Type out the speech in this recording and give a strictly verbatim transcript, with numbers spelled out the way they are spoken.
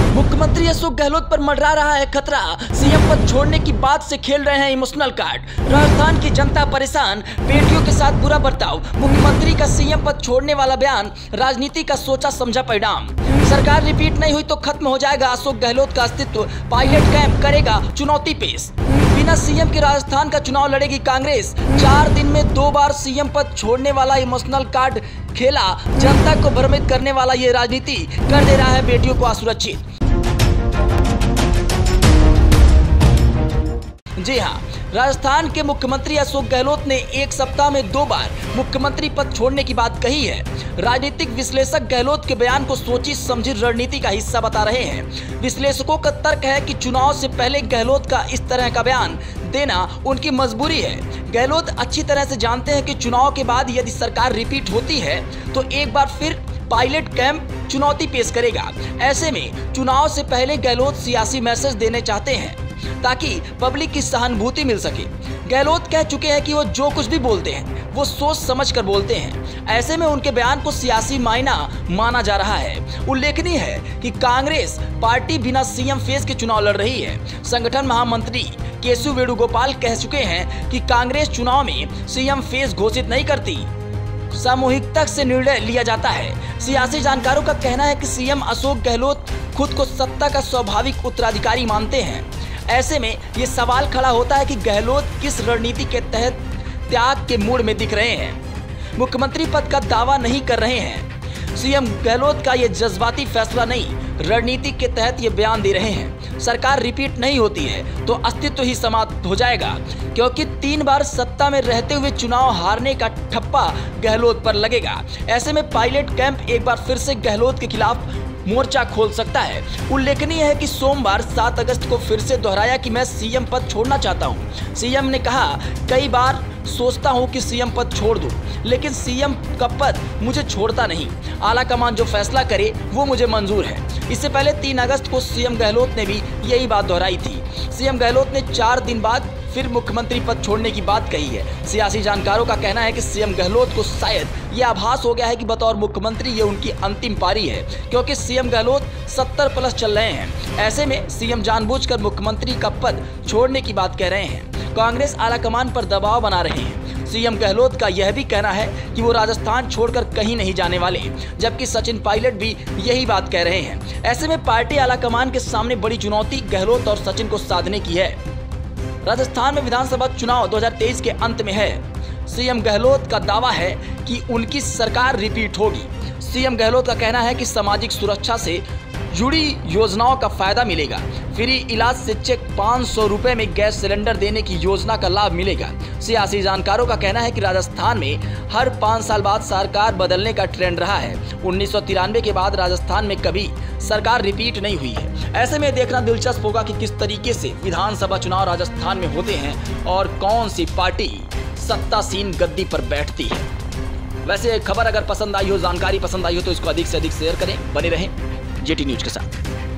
मुख्यमंत्री अशोक गहलोत पर मंडरा रहा है खतरा। सीएम पद छोड़ने की बात से खेल रहे हैं इमोशनल कार्ड। राजस्थान की जनता परेशान, बेटियों के साथ बुरा बर्ताव। मुख्यमंत्री का सीएम पद छोड़ने वाला बयान, राजनीति का सोचा समझा परिणाम। सरकार रिपीट नहीं हुई तो खत्म हो जाएगा अशोक गहलोत का अस्तित्व। पायलट कैंप करेगा चुनौती पेश। बिना सीएम के राजस्थान का चुनाव लड़ेगी कांग्रेस। चार दिन में दो बार सीएम पद छोड़ने वाला इमोशनल कार्ड खेला। जनता को भ्रमित करने वाला ये राजनीति कर दे रहा है बेटियों को असुरक्षित। जी हाँ, राजस्थान के मुख्यमंत्री अशोक गहलोत ने एक सप्ताह में दो बार मुख्यमंत्री पद छोड़ने की बात कही है। राजनीतिक विश्लेषक गहलोत के बयान को सोची समझी रणनीति का हिस्सा बता रहे हैं। विश्लेषकों का तर्क है कि चुनाव से पहले गहलोत का इस तरह का बयान देना उनकी मजबूरी है। गहलोत अच्छी तरह से जानते हैं कि चुनाव के बाद यदि सरकार रिपीट होती है तो एक बार फिर पायलट कैंप चुनौती पेश करेगा। ऐसे में चुनाव से पहले गहलोत सियासी मैसेज देने चाहते हैं ताकि पब्लिक की सहानुभूति मिल सके। गहलोत कह चुके हैं कि वो जो कुछ भी बोलते हैं वो सोच समझ कर बोलते हैं। ऐसे में उनके बयान को सियासी मायना माना जा रहा है। उल्लेखनीय है कि कांग्रेस पार्टी बिना सीएम फेस के चुनाव लड़ रही है। संगठन महामंत्री केशव वेणुगोपाल कह चुके हैं कि कांग्रेस चुनाव में सीएम फेस घोषित नहीं करती, सामूहिकता से निर्णय लिया जाता है। सियासी जानकारों का कहना है कि सीएम अशोक गहलोत खुद को सत्ता का स्वाभाविक उत्तराधिकारी मानते हैं। ऐसे में ये सवाल खड़ा होता है कि गहलोत किस रणनीति के तहत त्याग के मूड में दिख रहे हैं। मुख्यमंत्री पद का दावा नहीं कर रहे हैं। सीएम गहलोत का ये जज्बाती फैसला नहीं, रणनीति के तहत ये बयान दे रहे हैं। सरकार रिपीट नहीं होती है तो अस्तित्व ही समाप्त हो जाएगा, क्योंकि तीन बार सत्ता में रहते हुए चुनाव हारने का ठप्पा गहलोत पर लगेगा। ऐसे में पायलट कैंप एक बार फिर से गहलोत के खिलाफ मोर्चा खोल सकता है। उल्लेखनीय है कि सोमवार सात अगस्त को फिर से दोहराया कि मैं सीएम पद छोड़ना चाहता हूं। सीएम ने कहा, कई बार सोचता हूं कि सीएम पद छोड़ दूं, लेकिन सीएम का पद मुझे छोड़ता नहीं। आला कमान जो फैसला करे वो मुझे मंजूर है। इससे पहले तीन अगस्त को सीएम गहलोत ने भी यही बात दोहराई थी। सीएम गहलोत ने चार दिन बाद फिर मुख्यमंत्री पद छोड़ने की बात कही है। सियासी जानकारों का कहना है कि सीएम गहलोत को शायद यह आभास हो गया है कि बतौर मुख्यमंत्री ये उनकी अंतिम पारी है, क्योंकि सीएम गहलोत सत्तर प्लस चल रहे हैं। ऐसे में सीएम जानबूझकर मुख्यमंत्री का पद छोड़ने की बात कह रहे हैं। कांग्रेस आलाकमान पर दबाव बना रहे हैं। सीएम गहलोत का यह भी कहना है कि वो राजस्थान छोड़कर कहीं नहीं जाने वाले, जबकि सचिन पायलट भी यही बात कह रहे हैं। ऐसे में पार्टी आलाकमान के सामने बड़ी चुनौती गहलोत और सचिन को साधने की है। राजस्थान में विधानसभा चुनाव दो हज़ार तेईस के अंत में है। सीएम गहलोत का दावा है कि उनकी सरकार रिपीट होगी। सीएम गहलोत का कहना है कि सामाजिक सुरक्षा से जुड़ी योजनाओं का फायदा मिलेगा। फ्री इलाज से चेक पाँच सौ रुपए में गैस सिलेंडर देने की योजना का लाभ मिलेगा। सियासी जानकारों का कहना है कि राजस्थान में हर पाँच साल बाद सरकार बदलने का ट्रेंड रहा है। उन्नीस सौ तिरानवे के बाद राजस्थान में कभी सरकार रिपीट नहीं हुई है। ऐसे में देखना दिलचस्प होगा कि किस तरीके से विधानसभा चुनाव राजस्थान में होते हैं और कौन सी पार्टी सत्तासीन गद्दी पर बैठती है। वैसे खबर अगर पसंद आई हो, जानकारी पसंद आई हो तो इसको अधिक से अधिक शेयर करें। बने रहें जेटी न्यूज के साथ।